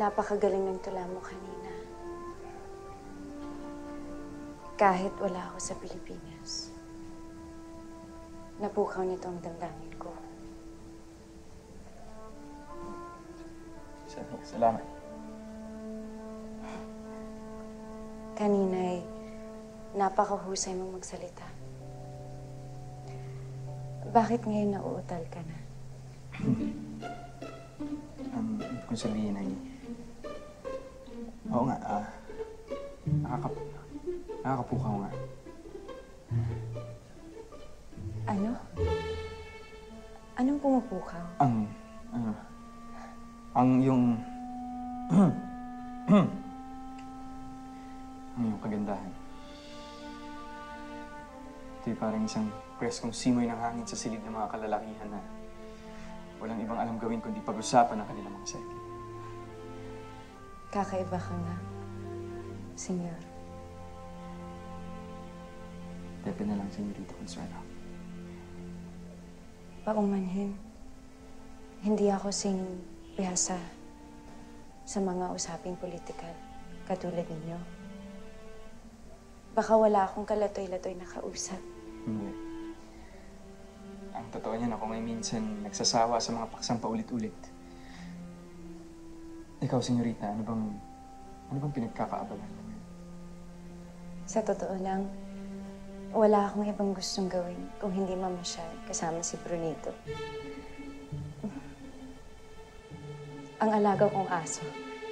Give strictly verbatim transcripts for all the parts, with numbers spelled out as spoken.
napakagaling ng tula mo kanina. Kahit wala ako sa Pilipinas, napukaw nito ang damdamin ko. Salamat. Kanina'y napakahusay mong magsalita. Bakit ngayon nauutal ka na? Ang um, kung sabihin ay... Oo nga, ah... nakakap... nakakapukaw nga. Ano? Anong pumupukaw? Ang... ano... ang yung... ang yung kagandahan. Ito'y parang isang preskong simoy ng hangin sa silid ng mga kalalakihan na walang ibang alam gawin kundi pag-usapan ang kanilang mga sarili. Kakaiba ka nga, senyor. Pepe na lang, senyorita Consuelo. Paumanhin, hindi ako sing bihasa sa mga usaping politikal katulad ninyo. Baka wala akong kalatoy-latoy na kausap. Hindi. Ang totoo niyan, ako ngay minsan nagsasawa sa mga paksang paulit-ulit. Ikaw, senyorita, ano bang, ano bang pinagkakaabalan mo? Sa totoo lang, wala akong ibang gustong gawin kung hindi mamasyal kasama si Brunito. Ang alaga kong aso.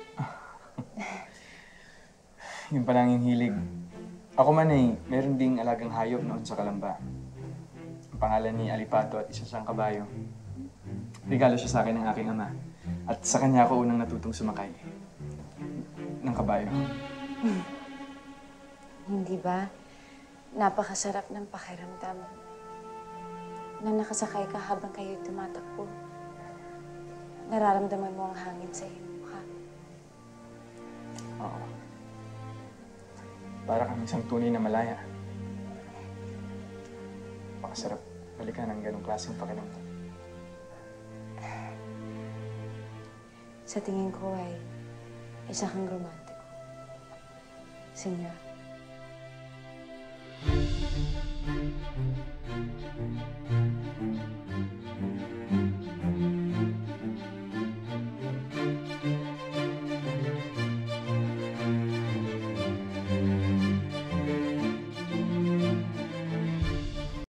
Yun pa lang yung hilig. Ako man ay meron ding alagang hayop noon sa Kalamba. Ang pangalan ni Alipato at isa siyang kabayo. Regalo siya sa akin ng aking ama. At sa kanya ako unang natutong sumakay ng kabayo. Hmm. Hindi ba? Napakasarap ng pakiramdam na nakasakay ka habang kayo'y tumatakbo. Nararamdaman mo ang hangin sa iyong mukha. Oo. Para kang isang tunay na malaya. Pakasarap balikan ng ganong klaseng pakiramdam. Sa tingin ko ay isa kang romantiko, senyor.